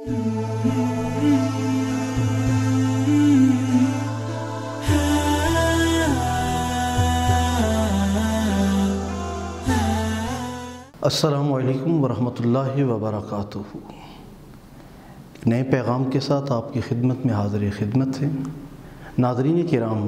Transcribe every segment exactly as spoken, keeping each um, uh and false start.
السلام علیکم ورحمۃ اللہ وبرکاتہ۔ ایک نئے پیغام کے ساتھ آپ کی خدمت میں حاضر خدمت ہے۔ ناظرین کرام،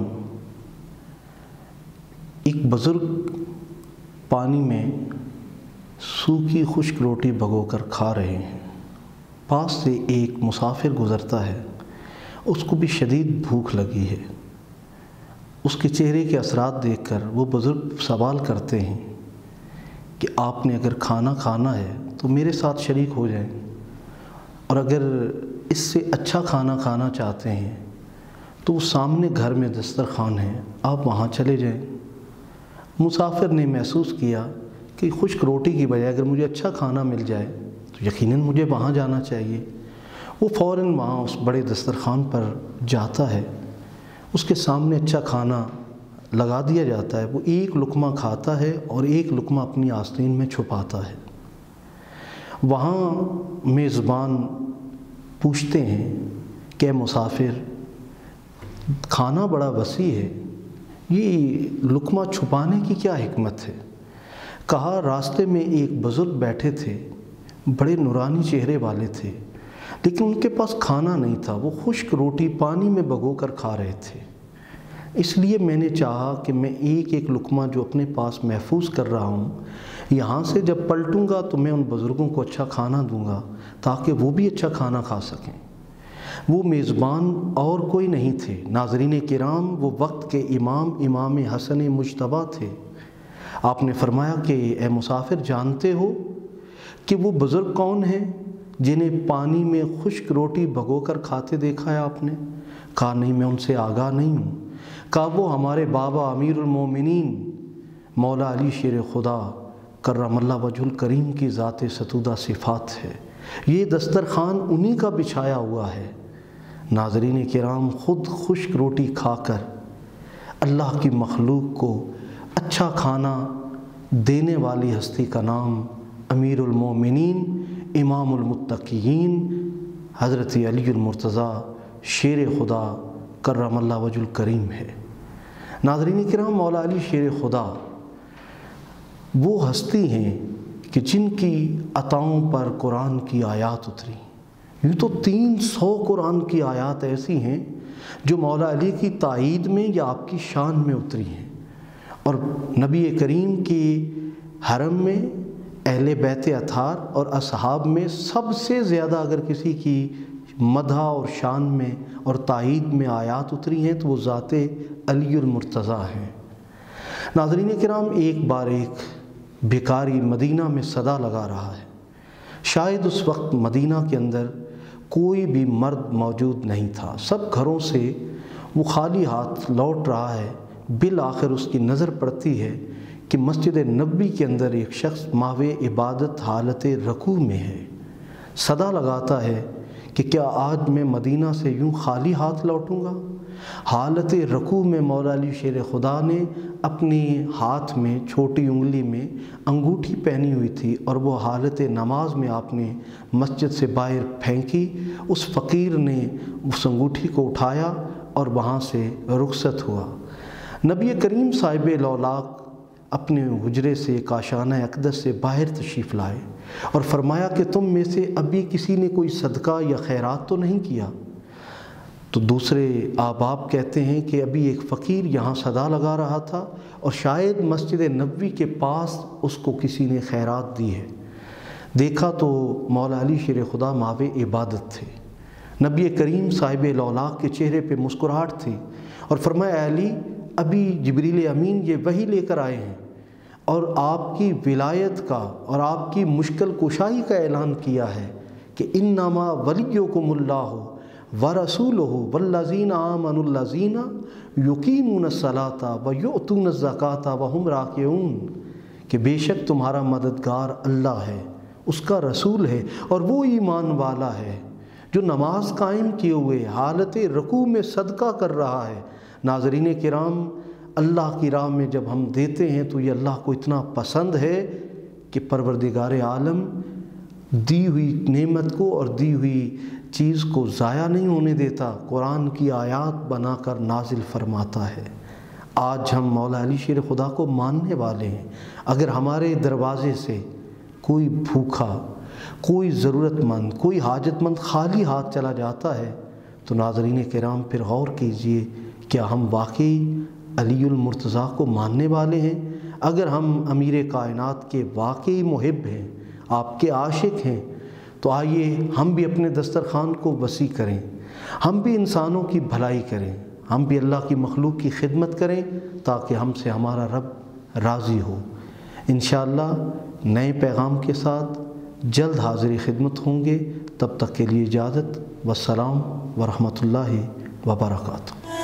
ایک بزرگ پانی میں سوکھی خشک روٹی بھگو کر کھا رہے ہیں۔ پاس سے ایک مسافر گزرتا ہے، اس کو بھی شدید بھوک لگی ہے۔ اس کے چہرے کے اثرات دیکھ کر وہ بزرگ سوال کرتے ہیں کہ آپ نے اگر کھانا کھانا ہے تو میرے ساتھ شریک ہو جائیں، اور اگر اس سے اچھا کھانا کھانا چاہتے ہیں تو وہ سامنے گھر میں دسترخوان ہے، آپ وہاں چلے جائیں۔ مسافر نے محسوس کیا کہ خشک روٹی کی بجائے اگر مجھے اچھا کھانا مل جائے تو یقیناً مجھے وہاں جانا چاہیے۔ وہ فوراً وہاں اس بڑے دسترخوان پر جاتا ہے، اس کے سامنے اچھا کھانا لگا دیا جاتا ہے۔ وہ ایک لقمہ کھاتا ہے اور ایک لقمہ اپنی آستین میں چھپاتا ہے۔ وہاں میزبان پوچھتے ہیں کہ مسافر، کھانا بڑا وسیع ہے، یہ لقمہ چھپانے کی کیا حکمت ہے؟ کہا، راستے میں ایک بزرگ بیٹھے تھے، بڑے نورانی چہرے والے تھے، لیکن ان کے پاس کھانا نہیں تھا۔ وہ خشک روٹی پانی میں بھگو کر کھا رہے تھے۔ اس لیے میں نے چاہا کہ میں ایک ایک لقمہ جو اپنے پاس محفوظ کر رہا ہوں، یہاں سے جب پلٹوں گا تو میں ان بزرگوں کو اچھا کھانا دوں گا تاکہ وہ بھی اچھا کھانا کھا سکیں۔ وہ میزبان اور کوئی نہیں تھے۔ ناظرین کرام، وہ وقت کے امام امام حسن مجتبیٰ تھے۔ آپ نے فرمایا کہ اے مسافر، جانتے ہو کہ وہ بزرگ کون ہیں جنہیں پانی میں خشک روٹی بھگو کر کھاتے دیکھا ہے آپ نے؟ کہا، نہیں، میں ان سے آگاہ نہیں ہوں۔ کہا، وہ ہمارے بابا امیر المومنین مولا علی شیر خدا کرم اللہ وجہ الکریم کی ذات ستودہ صفات ہے۔ یہ دسترخوان انہی کا بچھایا ہوا ہے۔ ناظرین کرام، خود خشک روٹی کھا کر اللہ کی مخلوق کو اچھا کھانا دینے والی ہستی کا نام امیر المومنین امام المتقین حضرت علی المرتضیٰ شیر خدا کرم اللہ وجہ الکریم ہے۔ ناظرین کرام، مولا علی شیر خدا وہ ہستی ہیں کہ جن کی عطاؤں پر قرآن کی آیات اتری۔ یوں تو تین سو قرآن کی آیات ایسی ہیں جو مولا علی کی تائید میں یا آپ کی شان میں اتری ہیں، اور نبی کریم کی حرم میں اہل بیت اطہار اور اصحاب میں سب سے زیادہ اگر کسی کی مدح اور شان میں اور تائید میں آیات اتری ہیں تو وہ ذات علی المرتضیٰ ہیں۔ ناظرین کرام، ایک بار ایک بھکاری مدینہ میں صدا لگا رہا ہے۔ شاید اس وقت مدینہ کے اندر کوئی بھی مرد موجود نہیں تھا، سب گھروں سے وہ خالی ہاتھ لوٹ رہا ہے۔ بالآخر اس کی نظر پڑتی ہے کہ مسجد نبوی کے اندر ایک شخص ماوِ عبادت حالت رکوع میں ہے۔ صدا لگاتا ہے کہ کیا آج میں مدینہ سے یوں خالی ہاتھ لوٹوں گا؟ حالت رکوع میں مولا علی شیر خدا نے اپنی ہاتھ میں چھوٹی انگلی میں انگوٹھی پہنی ہوئی تھی، اور وہ حالت نماز میں آپ نے مسجد سے باہر پھینکی۔ اس فقیر نے اس انگوٹھی کو اٹھایا اور وہاں سے رخصت ہوا۔ نبی کریم صاحب لولاق اپنے حجرے سے کاشانہ اقدس سے باہر تشریف لائے اور فرمایا کہ تم میں سے ابھی کسی نے کوئی صدقہ یا خیرات تو نہیں کیا؟ تو دوسرے احباب کہتے ہیں کہ ابھی ایک فقیر یہاں صدا لگا رہا تھا اور شاید مسجد نبوی کے پاس اس کو کسی نے خیرات دی ہے۔ دیکھا تو مولا علی شیر خدا ماوِ عبادت تھے۔ نبی کریم صاحب لولاق کے چہرے پہ مسکراہٹ تھی اور فرمایا، اے علی، ابھی جبریل امین یہ وحی لے کر آئے ہیں اور آپ کی ولایت کا اور آپ کی مشکل کشائی کا اعلان کیا ہے کہ انما ولیکم اللہ ورسولہ والذین آمنوا الذین یقیمون الصلاۃ ویؤتون الزکاۃ وہم راکعون، کہ بے شک تمہارا مددگار اللہ ہے، اس کا رسول ہے، اور وہ ایمان والا ہے جو نماز قائم کیے ہوئے حالت رکوع میں صدقہ کر رہا ہے۔ ناظرین کرام، اللہ کی راہ میں جب ہم دیتے ہیں تو یہ اللہ کو اتنا پسند ہے کہ پروردگار عالم دی ہوئی نعمت کو اور دی ہوئی چیز کو ضائع نہیں ہونے دیتا، قرآن کی آیات بنا کر نازل فرماتا ہے۔ آج ہم مولا علی شیر خدا کو ماننے والے ہیں، اگر ہمارے دروازے سے کوئی بھوکا، کوئی ضرورت مند، کوئی حاجت مند خالی ہاتھ چلا جاتا ہے تو ناظرین کرام پھر غور کیجئے، کیا ہم واقعی علی المرتضیٰ کو ماننے والے ہیں؟ اگر ہم امیر کائنات کے واقعی محب ہیں، آپ کے عاشق ہیں، تو آئیے ہم بھی اپنے دسترخوان کو وسیع کریں، ہم بھی انسانوں کی بھلائی کریں، ہم بھی اللہ کی مخلوق کی خدمت کریں تاکہ ہم سے ہمارا رب راضی ہو۔ انشاءاللہ نئے پیغام کے ساتھ جلد حاضر خدمت ہوں گے، تب تک کے لیے اجازت، والسلام ورحمۃ اللہ وبرکاتہ۔